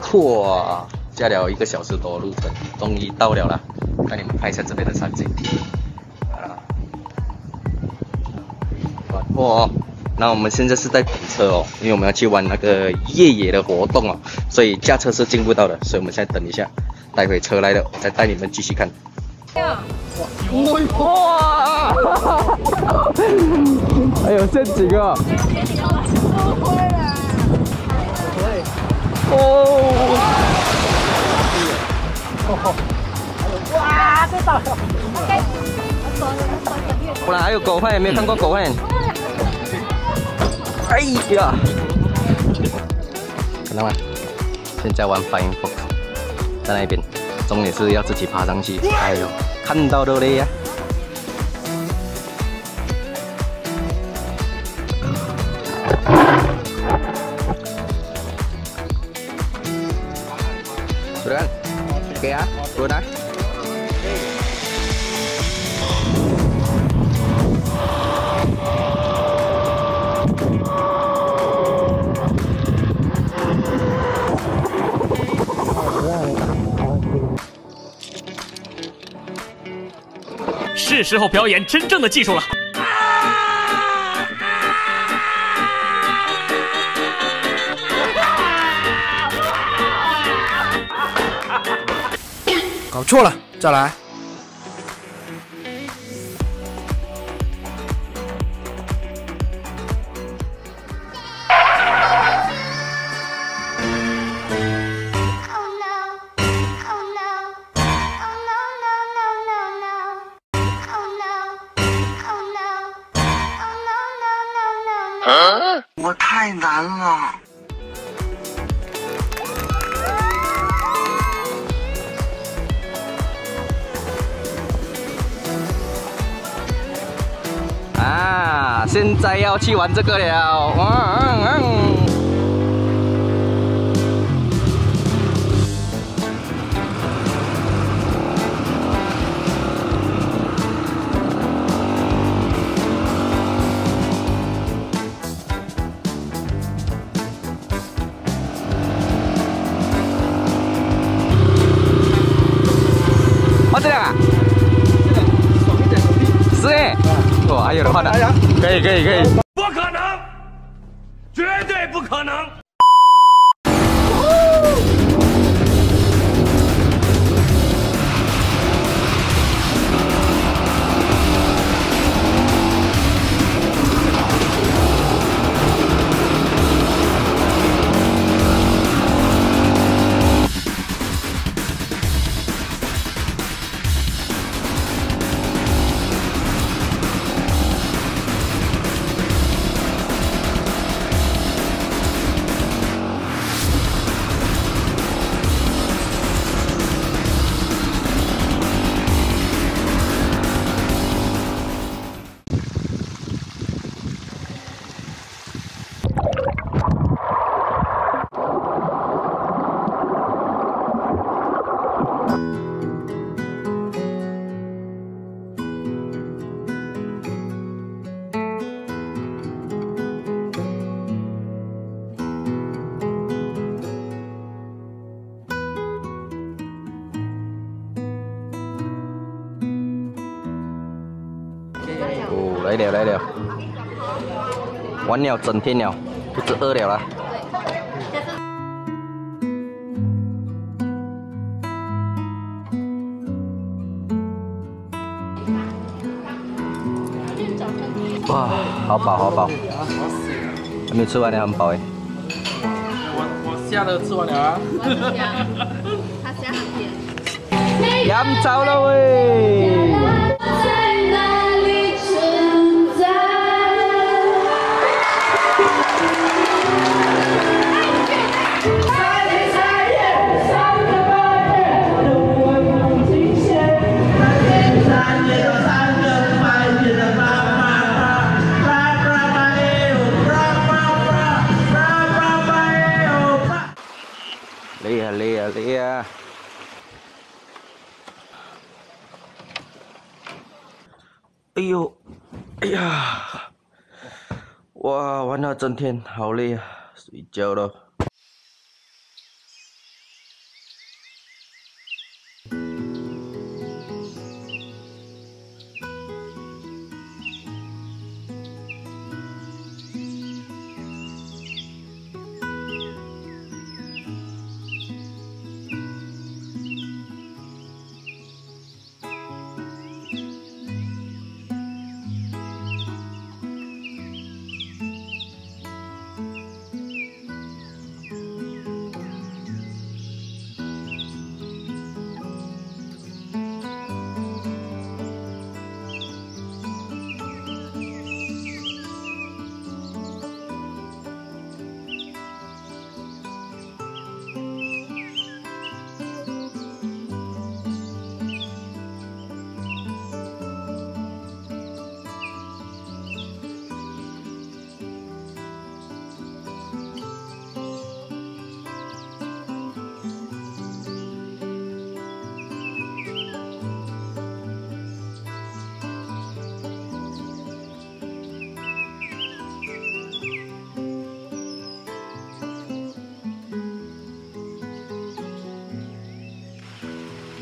哇，加了1个小时多路程，终于到了啦！带你们拍一下这边的场景。哇，那我们现在是在等车哦，因为我们要去玩那个越野的活动哦，所以驾车是进不到的，所以我们现在等一下，待会车来了，我再带你们继续看。哇！还有陷阱啊！哦！哇，这到了！不然还有狗会，没有看过狗会。哎呀！看到吗？现在玩 Flying Fox， 在那边，重点是要自己爬上去。哎呦，看到都累呀！Sudah kan? Oke ya, sudah. 是时候表演真正的技术了。 搞错了，再来。 我太难了。 啊，现在要去玩这个了。哦，这样啊？爽一点努力。是哎。哇，还有的话呢？可以。 不可能，绝对不可能。 哦，来了，玩了整天了，肚子饿了啦。哇，好饱，还没吃完呢，很饱哎。 我虾都吃完了啊。 他虾很甜。 饮酒了喂！累啊！哎呀，哇，玩了整天，好累啊，睡觉了。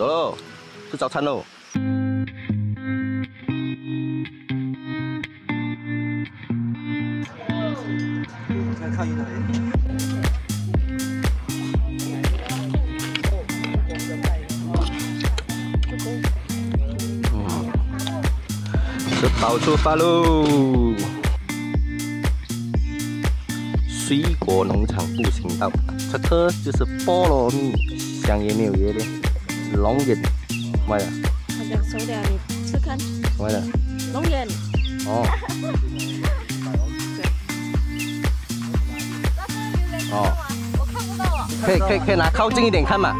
走喽，吃早餐喽。 看一台。 吃饱出发喽！水果农场步行道，这个就是菠萝蜜，香椰没有椰的，龙眼，卖的。 好像熟了，你吃看。 卖的。 龙眼。 哦。哦。 我看不到啊。 可以拿靠近一点看嘛。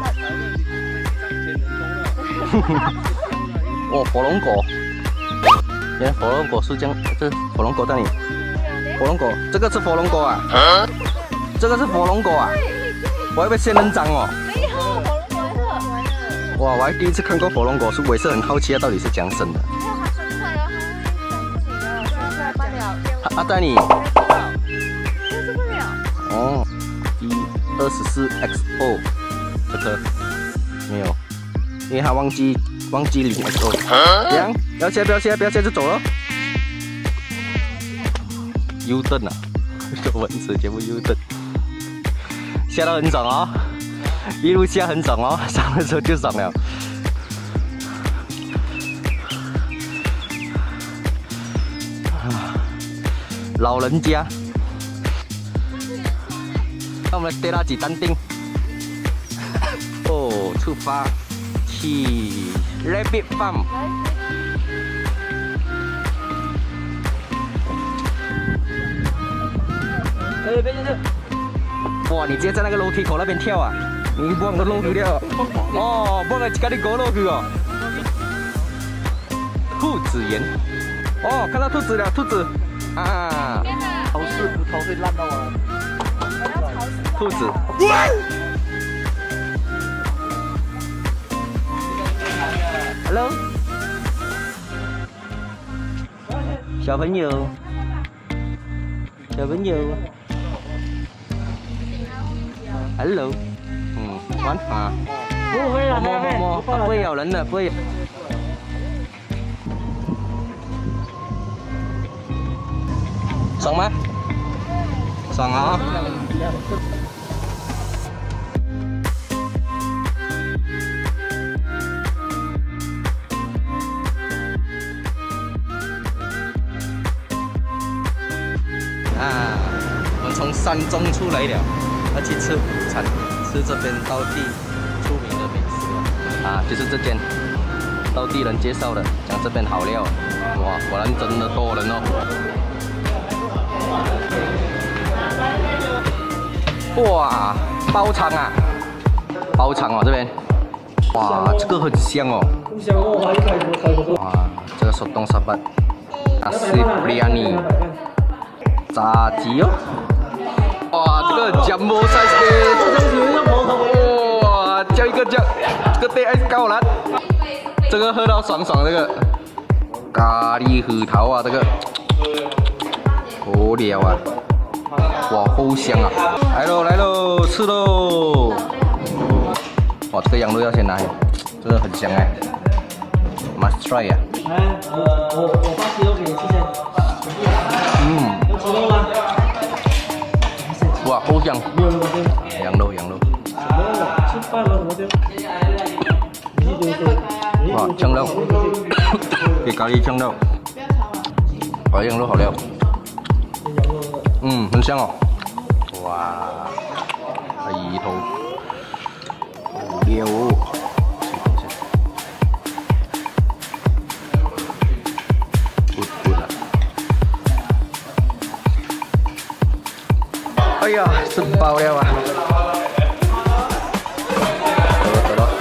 哦，火龙果。原来火龙果是这样，这火龙果在哪里？火龙果，这个是火龙果啊？这个是火龙果啊？我还以为仙人掌哦。 没有，火龙果哇，我还第一次看过火龙果树，我也是很好奇它到底是怎样生的。 没有，它生出来了，它会生出来罢了。 它在你？ 生不了。 哦，E24XO， 这个没有，因为他忘记领 XO。这样，不要下就走了。U 盾啊，这蚊子全部 U 盾，下到很爽哦，一路下很爽哦，上的时候就爽了。老人家，那我们来带他几单丁。哦，出发去 Rabbit Farm。哇！你直接在那个楼梯口那边跳啊？你忘了落去了？哦，忘了赶紧过落去哦。兔子园。哦，看到兔子了，兔子啊！ 潮湿骨头会烂到啊！ 兔子。Hello， 小朋友。Hello， 玩啊， 不会了， 不会咬人的，不会。爽吗？爽啊！我们从山中出来了，要去吃午餐，吃这边当地出名的美食啊，就是这间当地人介绍的，讲这边好料，哇，果然真的多人哦。哇，包场啊，包场哦这边，哇，这个很香哦。哇，这个手动沙巴，nasi biryani。炸鸡哦，哇，这个jumbo size 的，哇，叫一个叫，这个 DS 高兰，这个喝到爽爽，这个咖喱核桃啊，这个好料啊，哇，好香啊！来喽，吃喽！哇，这个羊肉要先拿，真的很香哎 ，must try 呀！ 我把鸡肉给你吃先。 哇，好香！羊肉。哇，香肉，给咖喱香肉，哇，羊肉好料。很香哦。哇，鱼头，好料哦。哎呀，吃饱了啊！走了，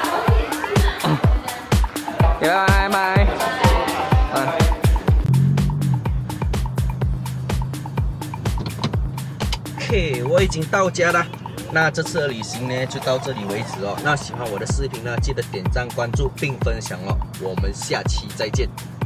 拜拜。OK， 我已经到家了。那这次的旅行呢，就到这里为止哦。那喜欢我的视频呢，记得点赞、关注并分享哦。我们下期再见。